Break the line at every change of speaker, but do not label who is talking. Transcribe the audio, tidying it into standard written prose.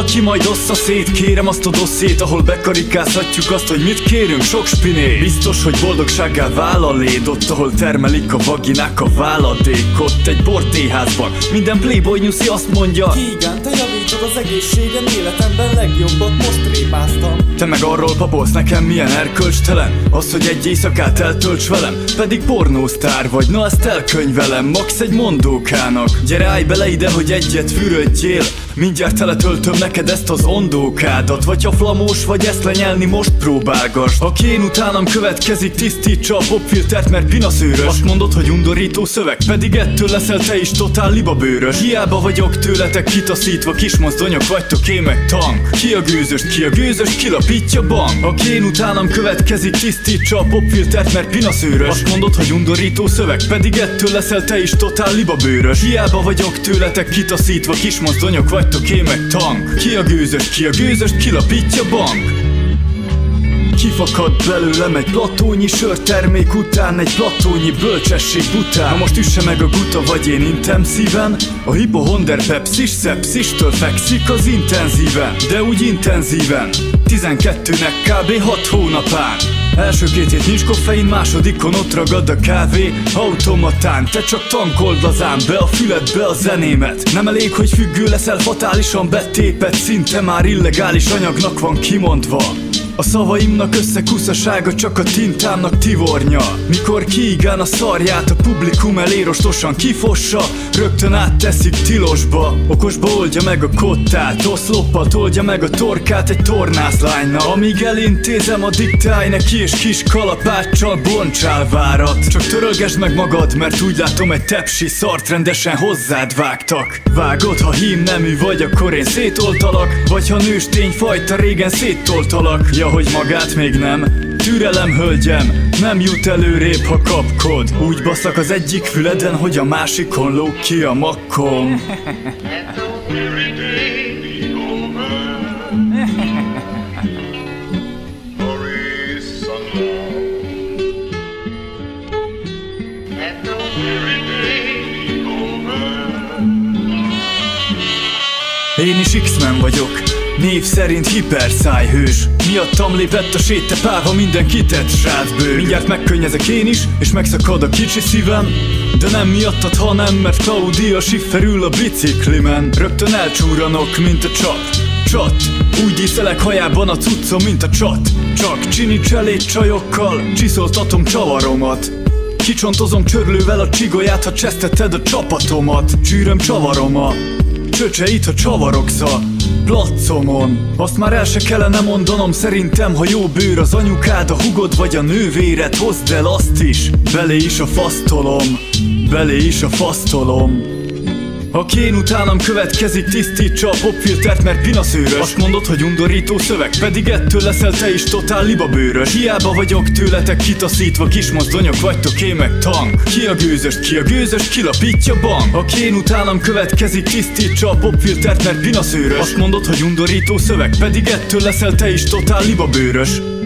valaki majd ossza szét. Kérem azt a dosszét, ahol bekarikázhatjuk azt, hogy mit kérünk, sok spinét. Biztos, hogy boldogsággá vál a léd, ott ahol termelik a vaginák a váladékot. Egy portéházban minden playboy nyuszi azt mondja:
Keegan, te javítod az egészségem, életemben legjobbat most répáztam.
Te meg arról papolsz nekem, milyen erkölcstelen az, hogy egy éjszakát eltölts velem. Pedig pornósztár vagy, na ezt elkönyvelem, max egy mondókának. Gyere állj bele ide, hogy egyet fürödjél, mindjárt teletöltöm neked ezt az ondókádat. Vagy ha flamós vagy, ezt lenyelni most próbálgass. Aki én utánam következik, tisztítsa a popfiltert, mert pinaszőrös. Azt mondod, hogy undorító szöveg, pedig ettől leszel te is totál libabőrös. Hiába vagyok tőletek kitaszítva, kismozdonyok vagytok, én meg tank. Ki a gőzöst, kilapítja bank. Aki én utánam következik, tisztítsa a popfiltert, mert pinaszőrös. Azt mondod, hogy undorító szöveg, pedig ettől leszel te is totál libabőrös. Hiába vagyok tőletek kitaszítva, kismozdonyok vagytok, én meg tank. Ki a gőzöst, kilapítja bank. Kifakad belőlem egy platónyi sörtermék után, egy platónyi bölcsesség után. Na most üsse meg a guta, vagy én intenzíven. A hipohonder pepsis szepszistől fekszik az intenzíven, de úgy intenzíven 12-nek kb. 6 hónapán. Első 2 hét nincs koffein, másodikon ott ragad a kávé automatán. Te csak tankold lazán be a füledbe a zenémet. Nem elég, hogy függő leszel, fatálisan betépet, szinte már illegális anyagnak van kimondva. A szavaimnak összekuszasága csak a tintámnak tivornya. Mikor Keegan a szarját a publikum elé rostosan kifossa, rögtön átteszik tilosba. Okosba oldja meg a kottát, oszloppal toldja meg a torkát egy tornászlánynak. Amíg elintézem, addig táj neki és kis kalapáccsal bontsál várat. Csak törölgesd meg magad, mert úgy látom egy tepsi szart rendesen hozzád vágtak. Vágod, ha hím nemű vagy, akkor én szétoltalak, vagy ha nőstény fajta, régen széttoltalak. Ja, hogy magát még nem. Türelem, hölgyem, nem jut előrébb, ha kapkod. Úgy baszlak az egyik füleden, hogy a másikon lóg ki a makkom. Én is X-Men vagyok, név szerint hiperszájhős. Miattam lépett a sétepálva minden kitett srácbőr. Mindjárt megkönnyezek én is, és megszakad a kicsi szívem. De nem miattad, hanem mert Claudia Schiffer ül a biciklimen. Rögtön elcsúranok, mint a csat. Úgy díszelek hajában a cuccom, mint a csat. Csak csini cselét csajokkal csiszoltatom csavaromat. Kicsontozom csörlővel a csigolyát, ha csesztetted a csapatomat. Csűröm csavarom a csöcseit, ha csavarogsz a placomon. Azt már el se kellene mondanom, szerintem, ha jó bőr az anyukád, a hugod vagy a nővéred, hozd el azt is. Belé is a fasztolom. Aki én utánam következik, tisztítsa a popfiltert, mert pinaszőrös. Azt mondod, hogy undorító szöveg, pedig ettől leszel te is totál libabőrös. Hiába vagyok tőletek kitaszítva, kismozdonyok vagytok, én meg tank. Ki a gőzöst, kilapítja bank. Aki én utánam következik, tisztítsa a popfiltert, mert pinaszőrös. Azt mondod, hogy undorító szöveg, pedig ettől leszel te is totál libabőrös.